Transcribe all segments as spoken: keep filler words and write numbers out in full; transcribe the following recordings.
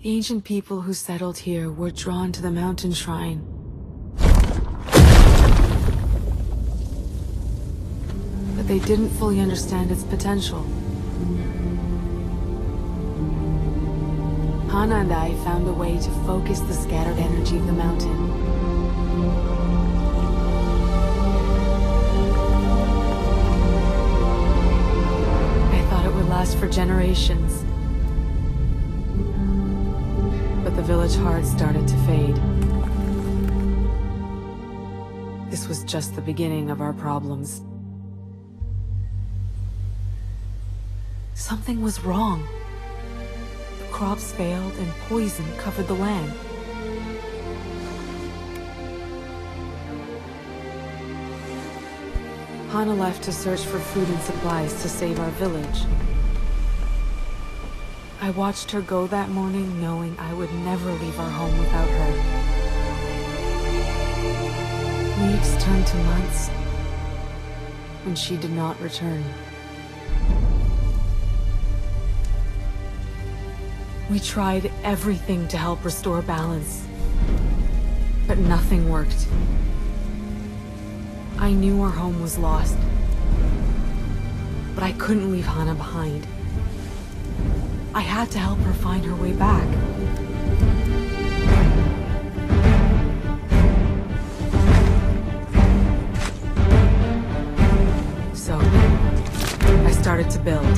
The ancient people who settled here were drawn to the mountain shrine. But they didn't fully understand its potential. Hana and I found a way to focus the scattered energy of the mountain. I thought it would last for generations. But the village heart started to fade. This was just the beginning of our problems. Something was wrong. The crops failed and poison covered the land. Hana left to search for food and supplies to save our village. I watched her go that morning knowing I would never leave our home without her. Weeks turned to months when she did not return. We tried everything to help restore balance, but nothing worked. I knew our home was lost, but I couldn't leave Hana behind. I had to help her find her way back. So, I started to build.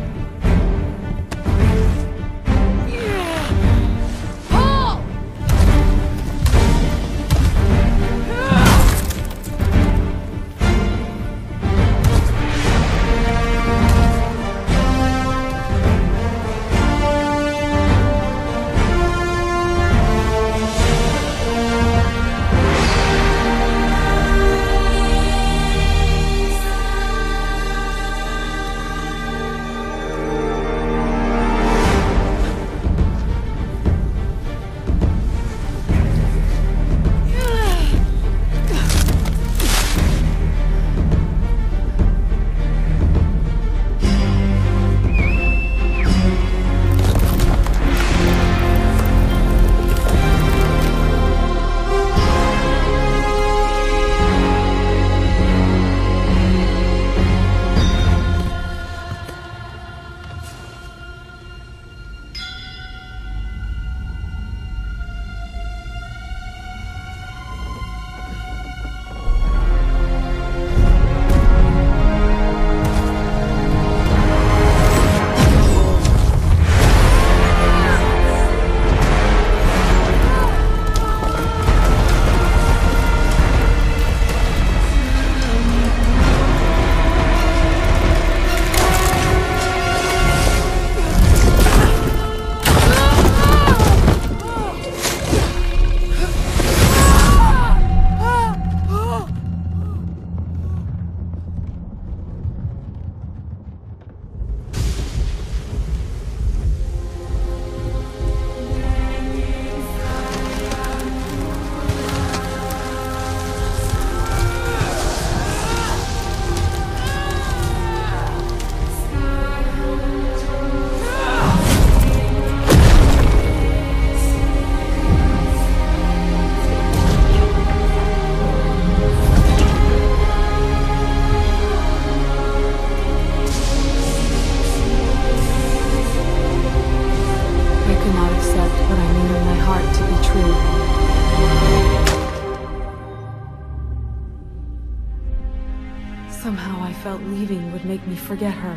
Somehow I felt leaving would make me forget her.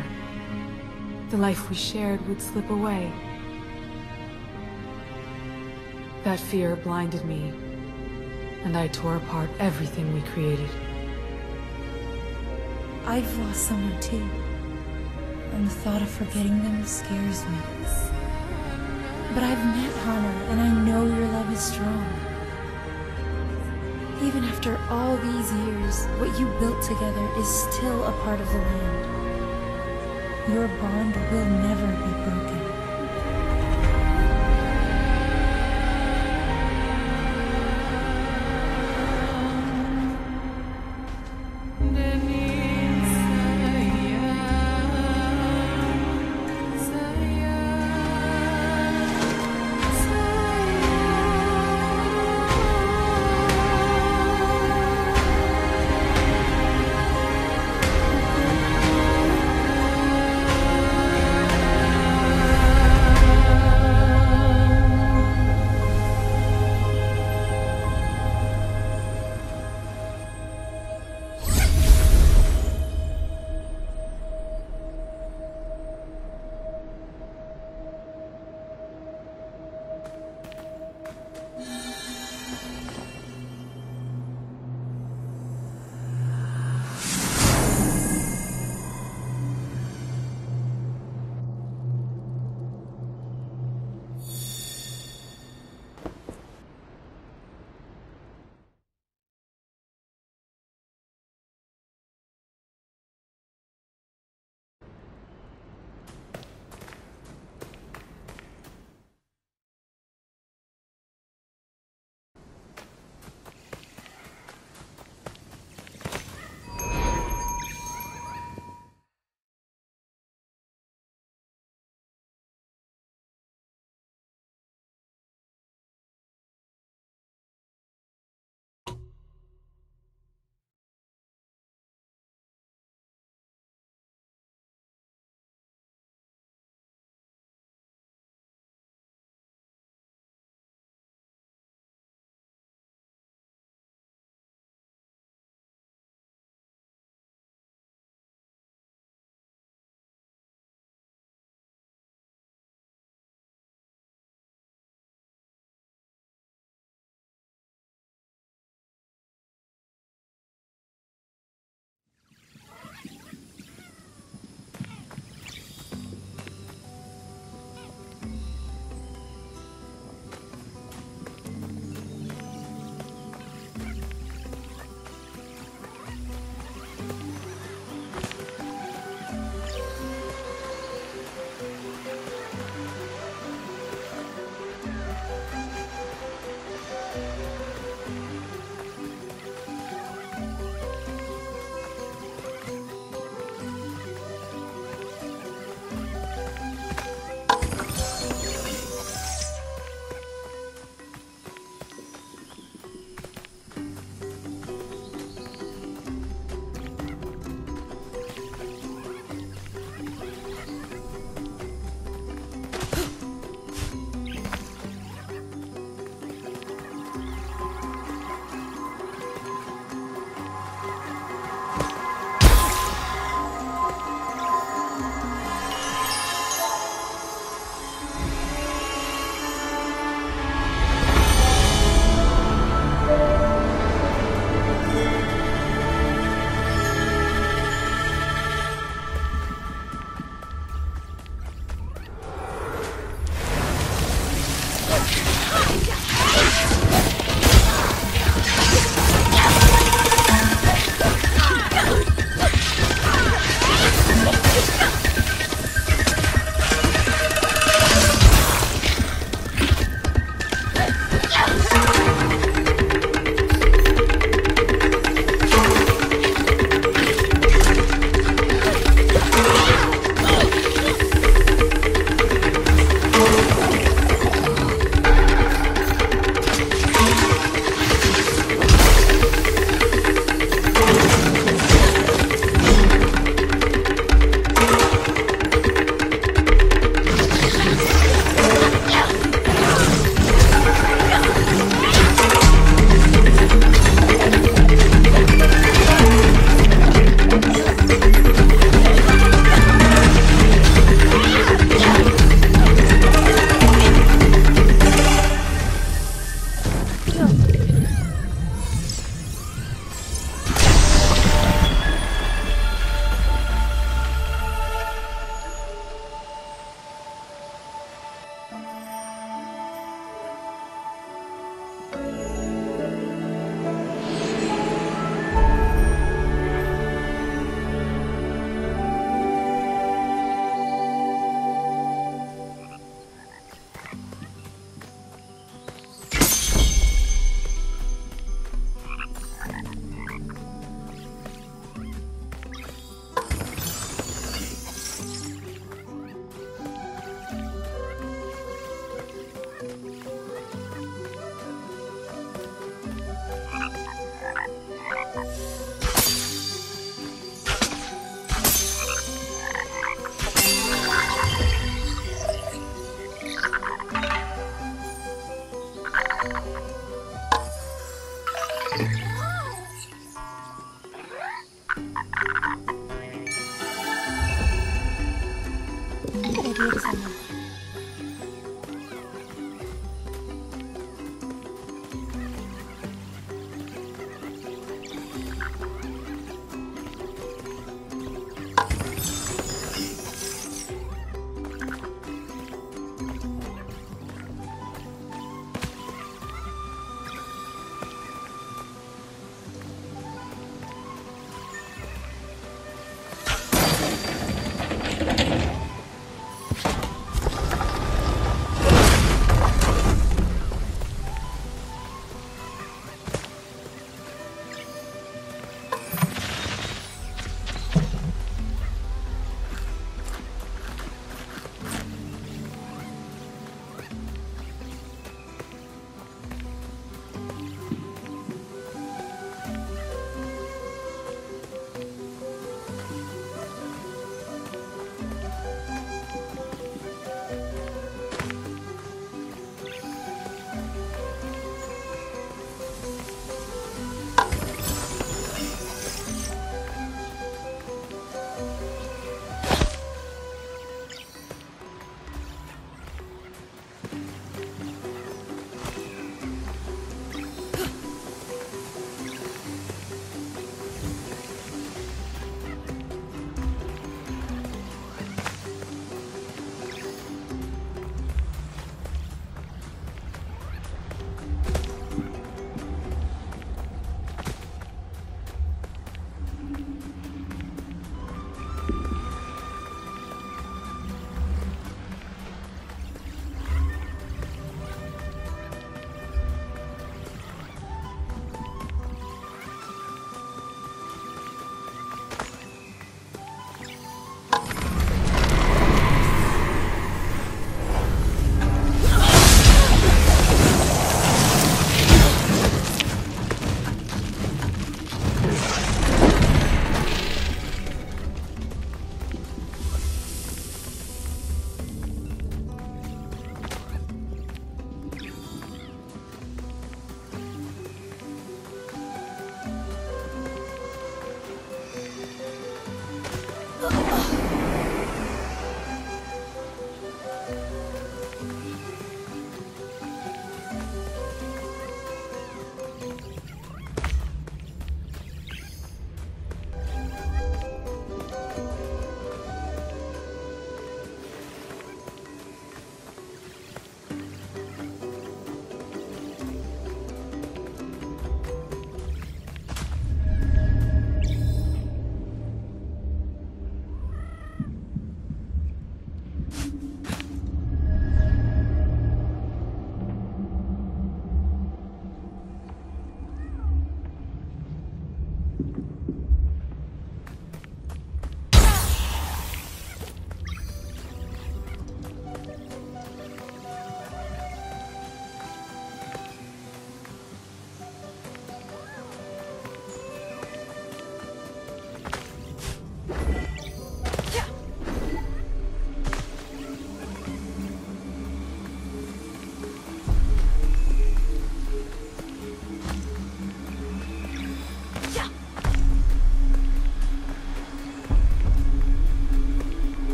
The life we shared would slip away. That fear blinded me, and I tore apart everything we created. I've lost someone too, and the thought of forgetting them scares me. But I've met Hana, and I know your love is strong. Even after all these years, what you built together is still a part of the land. Your bond will never be broken.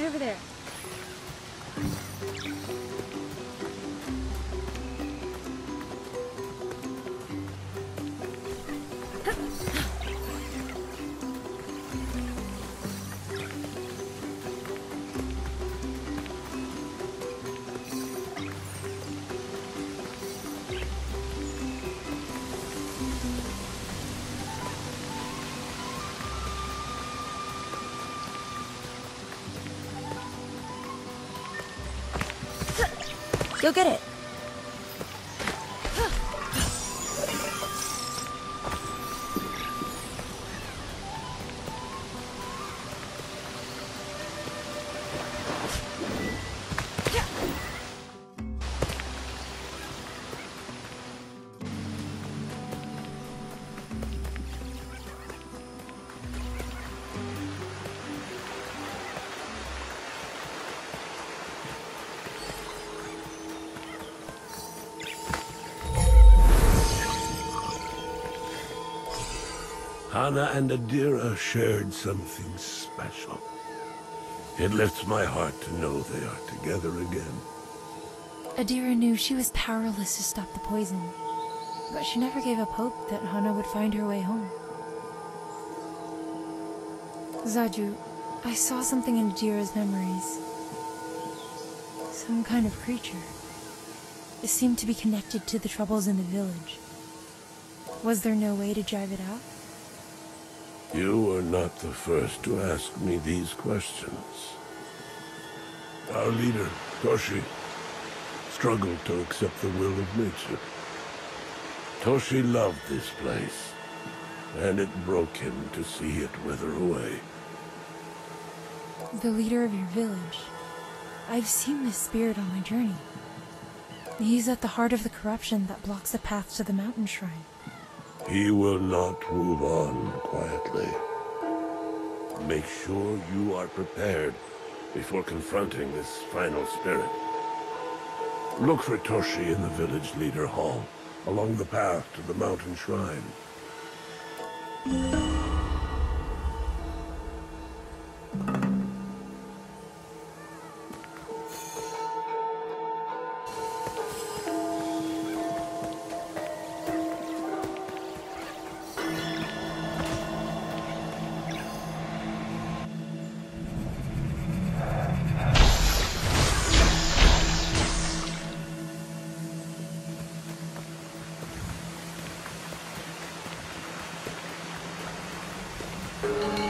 right over there. Go get it. Hana and Adira shared something special. It lifts my heart to know they are together again. Adira knew she was powerless to stop the poison, but she never gave up hope that Hana would find her way home. Zaju, I saw something in Adira's memories. Some kind of creature. It seemed to be connected to the troubles in the village. Was there no way to drive it out? You are not the first to ask me these questions. Our leader, Toshi, struggled to accept the will of nature. Toshi loved this place, and it broke him to see it wither away. The leader of your village. I've seen this spirit on my journey. He's at the heart of the corruption that blocks the path to the mountain shrine. He will not move on quietly. Make sure you are prepared before confronting this final spirit. Look for Toshi in the village leader hall, along the path to the mountain shrine. You